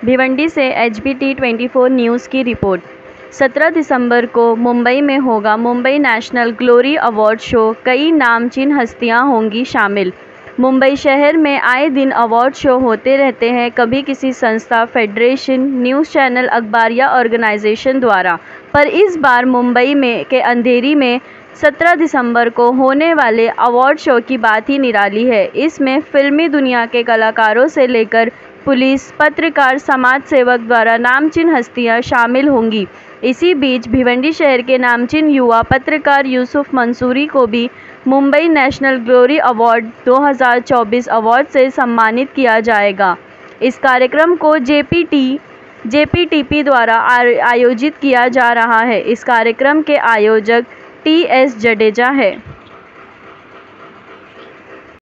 भिवंडी से HBT 24 news की रिपोर्ट। 17 दिसंबर को मुंबई में होगा Mumbai national glory award show. कई नामचीन हस्तियां होंगी शामिल। मुंबई शहर में आए दिन अवार्ड शो होते रहते हैं, कभी किसी संस्था, फेडरेशन, न्यूज़ चैनल, अखबार या ऑर्गेनाइजेशन द्वारा। पर इस बार मुंबई में के अंधेरी में 17 दिसंबर को होने वाले अवार्ड शो की बात ही निराली है। इसमें फिल्मी दुनिया के कलाकारों से लेकर पुलिस, पत्रकार, समाज सेवक द्वारा नामचीन हस्तियां शामिल होंगी। इसी बीच भिवंडी शहर के नामचीन युवा पत्रकार यूसुफ मंसूरी को भी Mumbai national glory award 2024 award से सम्मानित किया जाएगा। इस कार्यक्रम को JPTP द्वारा आयोजित किया जा रहा है। इस कार्यक्रम के आयोजक TS जडेजा है।